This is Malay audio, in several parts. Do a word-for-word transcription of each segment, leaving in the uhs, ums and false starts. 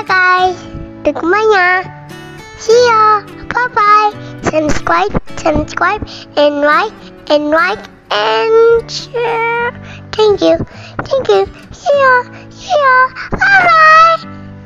guys, semuanya. See ya. Bye bye. Subscribe, subscribe, and like, and like, and share. Thank you, thank you. See ya, see ya. Bye bye.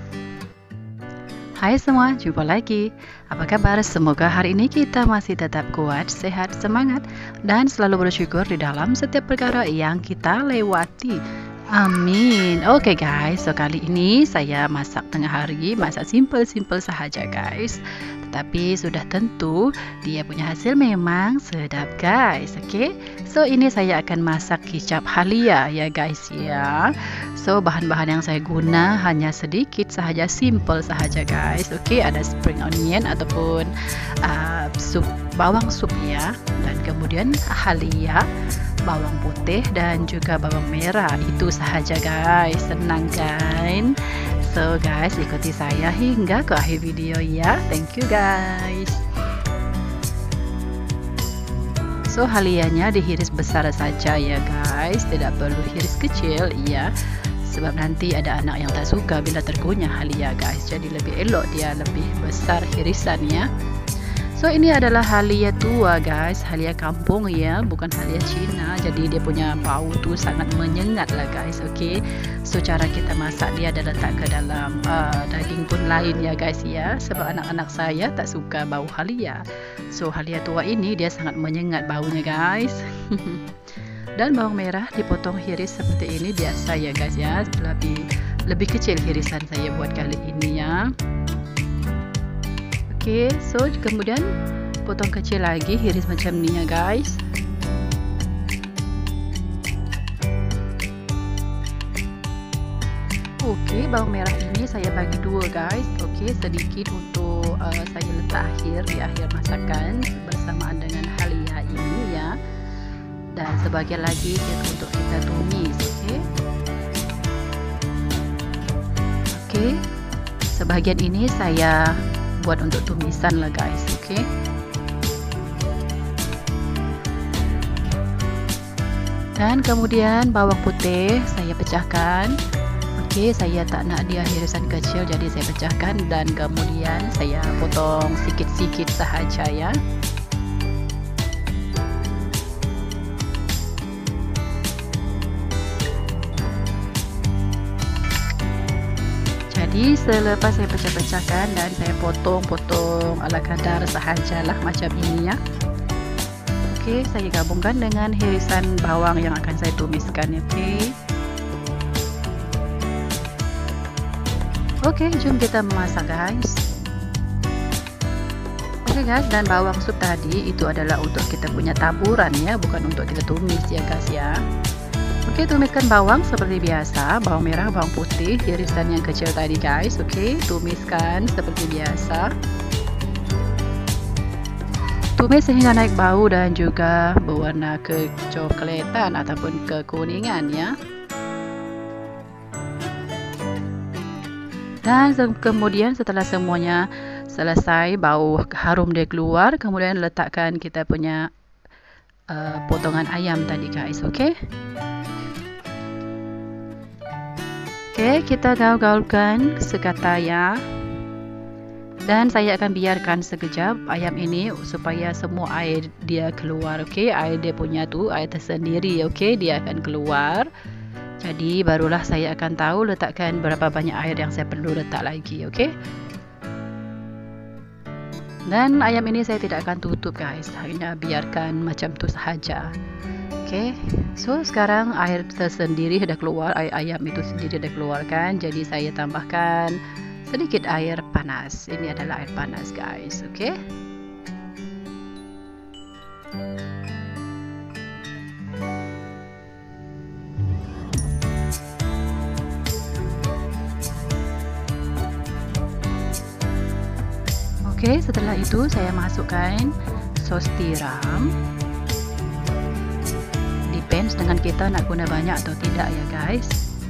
Hai semua, jumpa lagi. Apa kabar? Semoga hari ini kita masih tetap kuat, sehat, semangat, dan selalu bersyukur di dalam setiap perkara yang kita lewati. Amin. Oke okay guys, so kali ini saya masak tengah hari, masak simple-simple sahaja guys. Tetapi sudah tentu dia punya hasil memang sedap guys. Oke, okay? So ini saya akan masak kicap halia ya guys ya. So bahan-bahan yang saya guna hanya sedikit sahaja, simple sahaja guys. Oke, okay? Ada spring onion ataupun uh, sup bawang sup ya, dan kemudian halia, bawang putih dan juga bawang merah. Itu sahaja guys, senang kan? So guys, ikuti saya hingga ke akhir video ya. Thank you guys. So halianya dihiris besar saja ya guys, tidak perlu hiris kecil ya, sebab nanti ada anak yang tak suka bila terkunyah halia guys. Jadi lebih elok dia lebih besar hirisannya. So ini adalah halia tua guys, halia kampung ya, bukan halia Cina. Jadi dia punya bau tu sangat menyengat lah guys. Oke, okay? So cara kita masak dia ada letak ke dalam uh, daging pun lain ya guys ya, sebab anak-anak saya tak suka bau halia. So halia tua ini dia sangat menyengat baunya guys. Dan bawang merah dipotong hiris seperti ini biasa ya guys ya, lebih lebih kecil hirisan saya buat kali ini ya. Oke, okay, so kemudian potong kecil lagi, hiris macam ni ya guys. Oke, okay, bawang merah ini saya bagi dua guys. Oke, okay, sedikit untuk uh, saya letak akhir di akhir masakan bersamaan dengan halia ini ya. Dan sebagian lagi untuk kita tumis. Oke, okay? Oke, okay, sebagian ini saya buat untuk tumisan lah guys. Oke, okay? Dan kemudian bawang putih saya pecahkan. Oke, okay, saya tak nak dia hirisan kecil, jadi saya pecahkan dan kemudian saya potong sikit-sikit sahaja ya. Jadi selepas saya pecah-pecahkan dan saya potong-potong ala kadar sahajalah macam ini ya. Oke, saya gabungkan dengan hirisan bawang yang akan saya tumiskan ya. Oke. Oke, jom kita memasak guys. Oke guys, dan bawang sup tadi itu adalah untuk kita punya taburan ya, bukan untuk kita tumis ya guys ya. Oke, tumiskan bawang seperti biasa, bawang merah, bawang putih, irisan yang kecil tadi guys. Oke, tumiskan seperti biasa. Tumis sehingga naik bau dan juga berwarna kecoklatan ataupun kekuningan ya. Dan kemudian setelah semuanya selesai, bau harum dia keluar, kemudian letakkan kita punya uh, potongan ayam tadi guys. Oke. Oke, kita gaul-gaulkan sekata ya. Dan saya akan biarkan sekejap ayam ini supaya semua air dia keluar. Oke, air dia punya tu air tersendiri. Oke, dia akan keluar. Jadi barulah saya akan tahu letakkan berapa banyak air yang saya perlu letak lagi. Oke. Dan ayam ini saya tidak akan tutup guys, hanya biarkan macam tu sahaja. Oke, okay. So sekarang air tersendiri sudah keluar, air ayam itu sendiri sudah keluarkan. Jadi saya tambahkan sedikit air panas. Ini adalah air panas guys. Oke, okay. Oke, okay, setelah itu saya masukkan sos tiram. Depends dengan kita nak guna banyak atau tidak ya guys.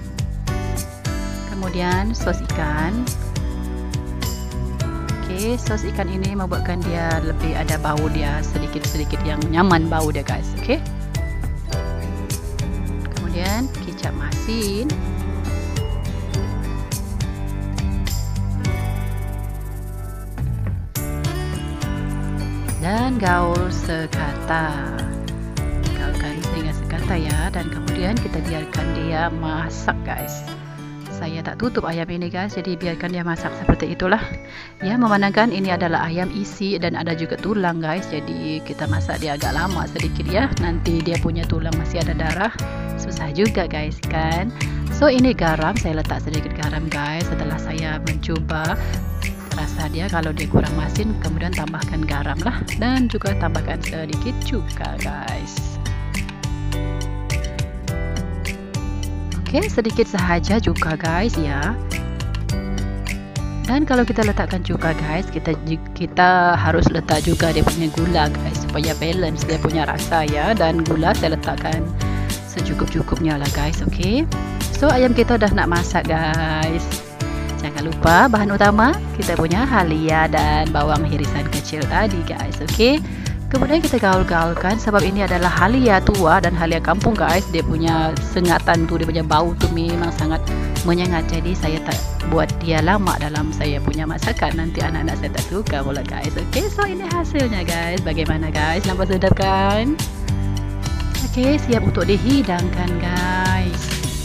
Kemudian sos ikan. Oke, sos ikan ini membuatkan dia lebih ada bau dia, sedikit-sedikit yang nyaman bau dia guys. Oke. Kemudian kicap masin. gaul sekata. Gaulkan sehingga sekata ya, dan kemudian kita biarkan dia masak guys. Saya tak tutup ayam ini guys, jadi biarkan dia masak seperti itulah ya. Memandangkan ini adalah ayam isi dan ada juga tulang guys, jadi kita masak dia agak lama sedikit ya. Nanti dia punya tulang masih ada darah, susah juga guys kan. So ini garam, saya letak sedikit garam guys. Setelah saya mencoba rasa dia, kalau dia kurang masin kemudian tambahkan garam lah, dan juga tambahkan sedikit cuka guys. Oke, sedikit sahaja cuka guys ya. Dan kalau kita letakkan cuka guys, kita kita harus letak juga dia punya gula guys, supaya balance dia punya rasa ya. Dan gula saya letakkan secukup-cukupnya lah guys. Oke, so ayam kita udah nak masak guys. Jangan lupa bahan utama kita punya halia dan bawang irisan kecil tadi guys. Oke, kemudian kita gaul-gaulkan, sebab ini adalah halia tua dan halia kampung guys. Dia punya sengatan tuh, dia punya bau tuh memang sangat menyengat. Jadi saya tak buat dia lama dalam saya punya masakan, nanti anak-anak saya tak suka pula guys. Oke, so ini hasilnya guys. Bagaimana guys, nampak sedap kan? Oke, siap untuk dihidangkan guys.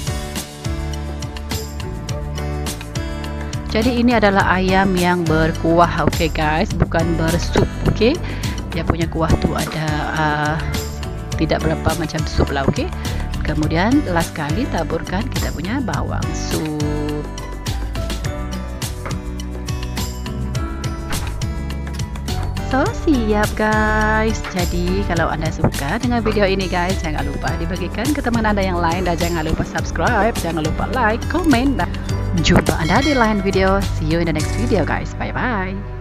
Jadi ini adalah ayam yang berkuah, oke guys, bukan bersup. Oke, dia punya kuah tuh ada uh, tidak berapa macam sup lah. Oke, kemudian last kali taburkan kita punya bawang sup. So siap guys. Jadi kalau anda suka dengan video ini guys, jangan lupa dibagikan ke teman anda yang lain, dan jangan lupa subscribe, jangan lupa like, comment, dan jumpa anda di lain video. See you in the next video guys. Bye bye.